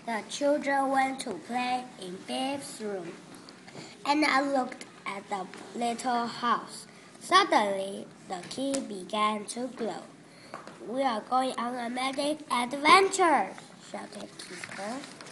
The children went to play in Biff's room, and I looked at the little house. Suddenly, the key began to glow. "We are going on a magic adventure!" shouted Keeper.